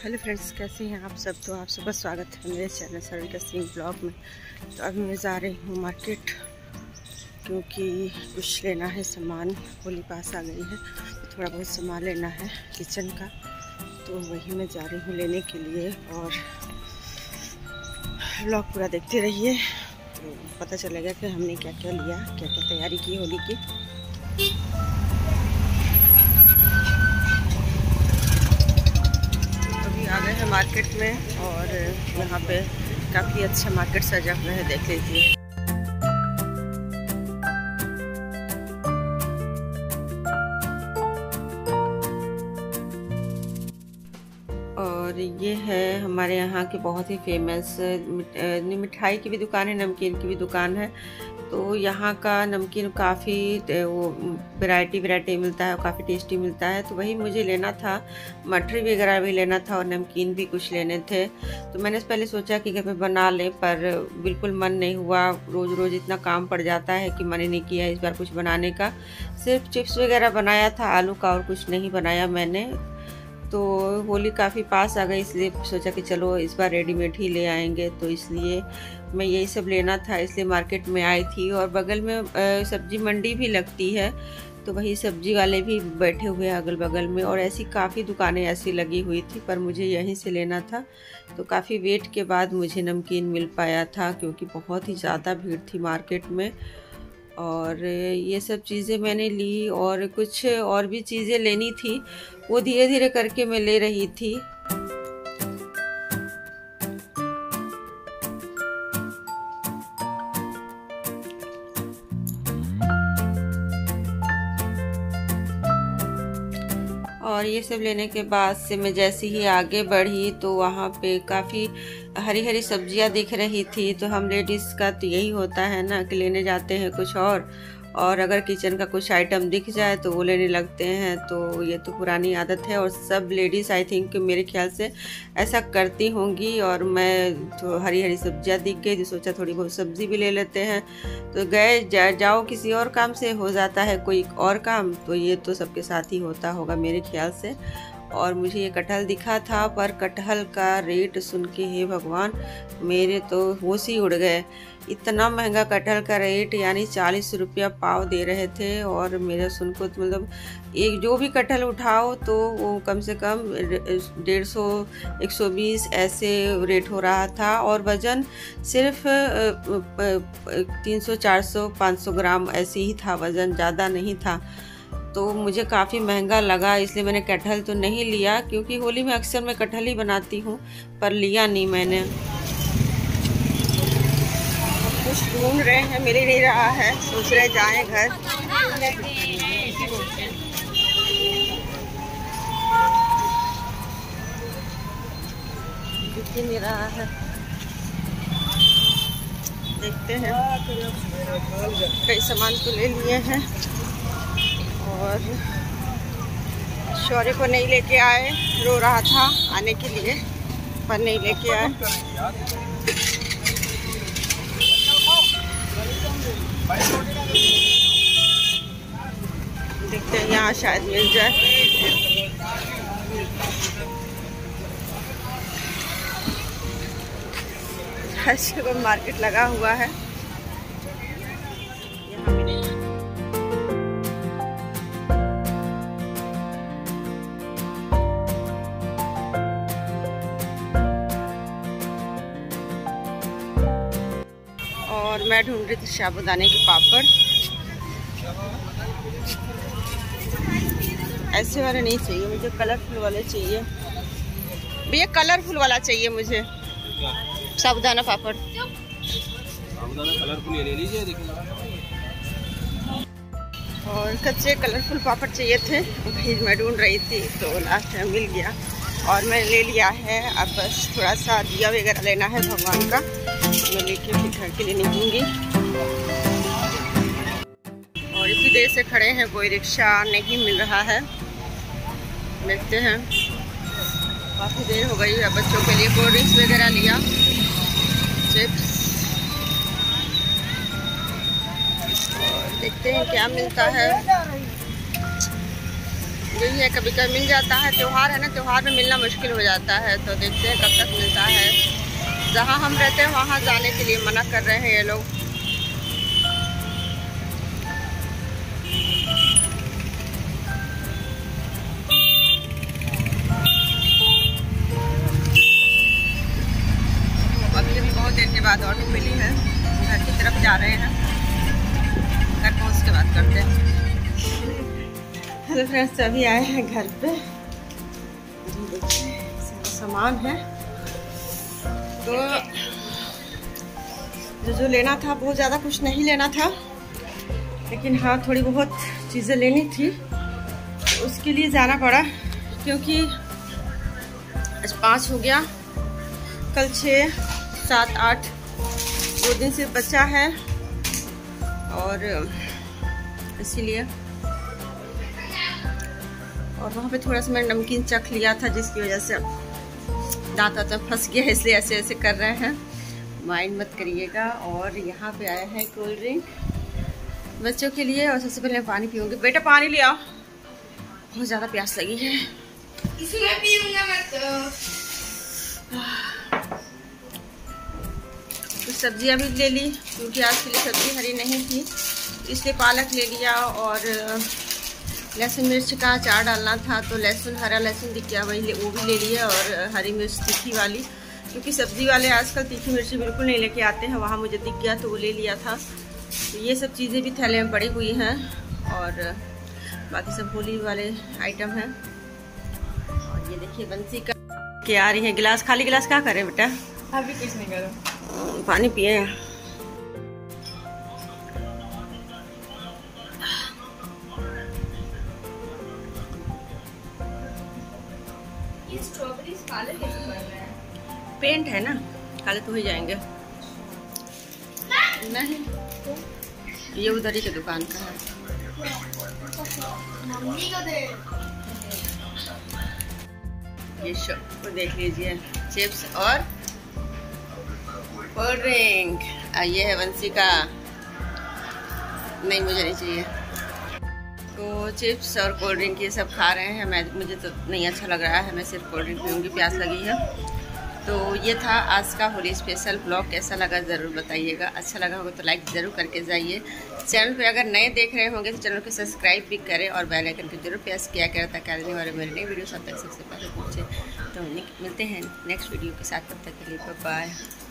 Hello friends, कैसे हैं आप सब। तो आप सबका स्वागत है मेरे चैनल सरविका सिंह ब्लॉग में। तो अभी मैं जा रही हूँ मार्केट, क्योंकि कुछ लेना है सामान। होली पास आ गई है तो थोड़ा बहुत सामान लेना है किचन का, तो वही मैं जा रही हूँ लेने के लिए। और ब्लॉग पूरा देखते रहिए तो पता चलेगा कि हमने क्या क्या लिया, क्या क्या तैयारी की होली की। आ गए हैं मार्केट में और यहाँ पे काफ़ी अच्छा मार्केट सजा हुआ है, देख लीजिए। और ये है हमारे यहाँ की बहुत ही फेमस मिठाई की भी दुकान है, नमकीन की भी दुकान है। तो यहाँ का नमकीन काफ़ी वो वैरायटी मिलता है और काफ़ी टेस्टी मिलता है। तो वही मुझे लेना था, मठरी वगैरह भी लेना था और नमकीन भी कुछ लेने थे। तो मैंने पहले सोचा कि घर में बना लें, पर बिल्कुल मन नहीं हुआ। रोज़ रोज़ इतना काम पड़ जाता है कि मन ही नहीं किया इस बार कुछ बनाने का। सिर्फ चिप्स वगैरह बनाया था आलू का, और कुछ नहीं बनाया मैंने। तो होली काफ़ी पास आ गई, इसलिए सोचा कि चलो इस बार रेडीमेड ही ले आएंगे। तो इसलिए मैं यही सब लेना था, इसलिए मार्केट में आई थी। और बगल में सब्जी मंडी भी लगती है, तो वही सब्जी वाले भी बैठे हुए हैं अगल बगल में। और ऐसी काफ़ी दुकानें ऐसी लगी हुई थी, पर मुझे यहीं से लेना था। तो काफ़ी वेट के बाद मुझे नमकीन मिल पाया था, क्योंकि बहुत ही ज़्यादा भीड़ थी मार्केट में। और ये सब चीज़ें मैंने ली, और कुछ और भी चीज़ें लेनी थी, वो धीरे धीरे करके मैं ले रही थी। और ये सब लेने के बाद से मैं जैसे ही आगे बढ़ी तो वहाँ पे काफ़ी हरी हरी सब्जियाँ दिख रही थी। तो हम लेडीज़ का तो यही होता है ना कि लेने जाते हैं कुछ और अगर किचन का कुछ आइटम दिख जाए तो वो लेने लगते हैं। तो ये तो पुरानी आदत है, और सब लेडीज़ आई थिंक मेरे ख्याल से ऐसा करती होंगी। और मैं तो हरी हरी सब्जियां दिख गई तो सोचा थोड़ी बहुत सब्ज़ी भी ले लेते हैं। तो गए जाओ किसी और काम से हो जाता है कोई और काम, तो ये तो सबके साथ ही होता होगा मेरे ख्याल से। और मुझे ये कटहल दिखा था, पर कटहल का रेट सुन के हे भगवान, मेरे तो होश ही उड़ गए। इतना महंगा कटहल का रेट, यानी 40 रुपया पाव दे रहे थे। और मेरा सुन को तो मतलब एक जो भी कटहल उठाओ तो वो कम से कम 150 120 ऐसे रेट हो रहा था। और वज़न सिर्फ 300 400 500 ग्राम ऐसे ही था वज़न, ज़्यादा नहीं था। तो मुझे काफ़ी महंगा लगा, इसलिए मैंने कटहल तो नहीं लिया, क्योंकि होली में अक्सर मैं कटहल ही बनाती हूँ, पर लिया नहीं मैंने। कुछ ढूंढ रहे हैं, मिल ही नहीं रहा है, सोच रहे जाएं घर। दिख ही नहीं रहा है, देखते हैं। कई सामान तो ले लिए हैं, और शौर्य को नहीं लेके आए, रो रहा था आने के लिए, पर नहीं लेके आए। देखते हैं यहाँ शायद मिल जाए। ऐसे कोई मार्केट लगा हुआ है, यहाँ मिलेगा। और मैं ढूंढ रही थी साबूदाने के पापड़। ऐसे वाले नहीं चाहिए मुझे, कलरफुल वाले चाहिए भैया, कलरफुल वाला चाहिए मुझे साबूदाना पापड़। साबूदाना कलरफुल ले लीजिए, देखिए। और कच्चे कलरफुल पापड़ चाहिए थे, वही मैं ढूंढ रही थी, तो लास्ट में मिल गया और मैं ले लिया है। अब बस थोड़ा सा दिया वगैरह लेना है भगवान का, मैं लेके फिर घर के लिए निकलूँगी। और इतनी देर से खड़े हैं, कोई रिक्शा नहीं मिल रहा है। देखते हैं, काफ़ी देर हो गई है। बच्चों के लिए कोल्ड ड्रिंक्स वगैरह लिया, चिप्स, और देखते हैं क्या मिलता है। यही है, कभी कभी मिल जाता है। त्यौहार है ना, त्यौहार में मिलना मुश्किल हो जाता है, तो देखते हैं कब तक मिलता है। जहाँ हम रहते हैं वहाँ जाने के लिए मना कर रहे हैं ये लोग। अभी भी बहुत देर के बाद ऑटो मिली है, घर की तरफ जा रहे हैं। घर पहुँच के बात करते हैं। हेलो फ्रेंड्स, अभी आए हैं घर पे। सामान है तो जो लेना था, बहुत ज़्यादा कुछ नहीं लेना था, लेकिन हाँ थोड़ी बहुत चीज़ें लेनी थी, तो उसके लिए जाना पड़ा। क्योंकि आज 5 हो गया, कल 6, 7, 8 2 दिन से बचा है, और इसीलिए। और वहाँ पे थोड़ा सा मैंने नमकीन चख लिया था, जिसकी वजह से दांत तो फंस गया, इसलिए ऐसे ऐसे कर रहे हैं, माइंड मत करिएगा। और यहाँ पे आया है कोल्ड ड्रिंक बच्चों के लिए, और सबसे पहले मैं पानी पीऊँगी। बेटा पानी ले आओ, बहुत ज़्यादा प्यास लगी है। इसमें पीऊँगा मैं तो सब्जियाँ भी ले ली, क्योंकि आज के लिए सब्जी हरी नहीं थी, इसलिए पालक ले लिया। और लहसुन मिर्च का अचार डालना था, तो लहसुन, हरा लहसुन दिख गया, वो भी ले लिया। और हरी मिर्च तीखी वाली, क्योंकि सब्जी वाले आजकल तीखी मिर्ची बिल्कुल नहीं लेके आते हैं, वहाँ मुझे दिख गया तो वो ले लिया था। तो ये सब चीज़ें भी थैले में पड़ी हुई हैं, और बाकी सब होली वाले आइटम हैं। और ये देखिए बंसी का क्या आ रही है, गिलास, खाली गिलास क्या करें बेटा? अभी कुछ नहीं करो, पानी पिए। स्ट्रॉबेरीज काले कैसे बन रहे हैं? पेंट है ना, काले तो हो जाएंगे। नहीं, ये उधर ही के दुकान का है। मम्मी को दे। ये शॉप को देख लीजिए, चिप्स और कोल्ड ड्रिंक। ये है बंसी का, नहीं मुझे नहीं चाहिए। तो चिप्स और कोल्ड ड्रिंक ये सब खा रहे हैं। मुझे तो नहीं अच्छा लग रहा है, मैं सिर्फ कोल्ड ड्रिंक पीऊँगी, प्यास लगी है। तो ये था आज का होली स्पेशल ब्लॉग। कैसा लगा ज़रूर बताइएगा, अच्छा लगा होगा तो लाइक ज़रूर करके जाइए। चैनल पे अगर नए देख रहे होंगे तो चैनल को सब्सक्राइब भी करें, और बेल आइकन को जरूर प्रेस किया करें, ताकि आने वाले मेरे नए वीडियो सब तक सबसे पहले पहुँचे। तो मिलते हैं नेक्स्ट वीडियो के साथ, तब तक के लिए बाय बाय।